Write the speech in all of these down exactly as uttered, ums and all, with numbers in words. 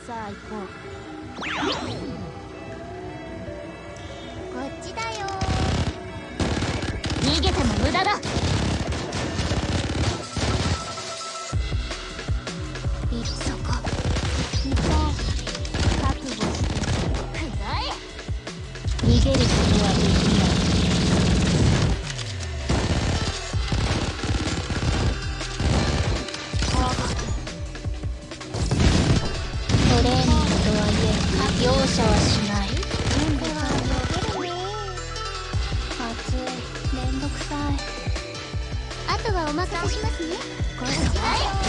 さあ行こう。 こっちだよ。 逃げても無駄だ。 いそこ行こう。覚悟してくらえ。 逃げることはできない。トレーニングとはいえ容赦はしない。 準備は逃げるね。 暑い、めんどくさい。あとはお任せしますね。 これだ。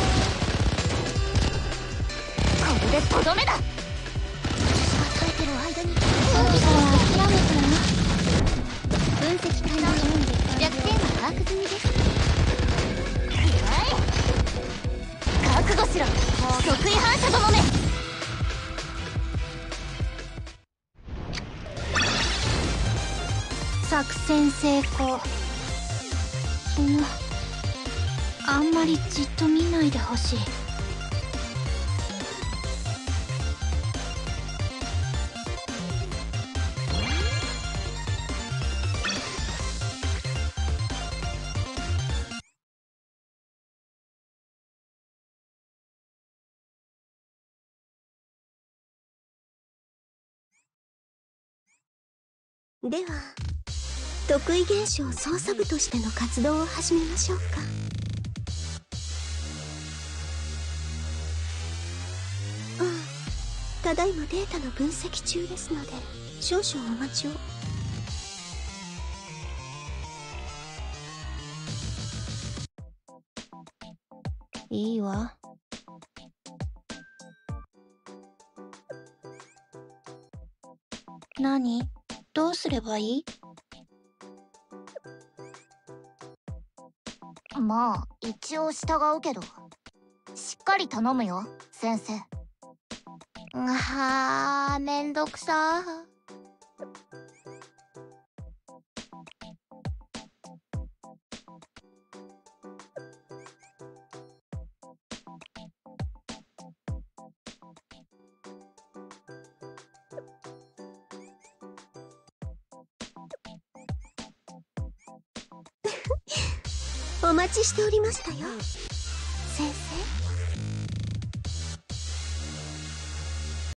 これでとどめだ。 私が耐えてる間にそろそろ諦めたら。分析完了。弱点は把握済みです。 くらえ。覚悟しろ。得意反射どもめ。 作戦成功。そのあんまりじっと見ないでほしい。 では得意現象操作部としての活動を始めましょうか。ああ、ただいまデータの分析中ですので少々お待ちを。 いいわ。何？どうすればいい？ まあ一応従うけどしっかり頼むよ先生。 あー、めんどくさー。 お待ちしておりましたよ。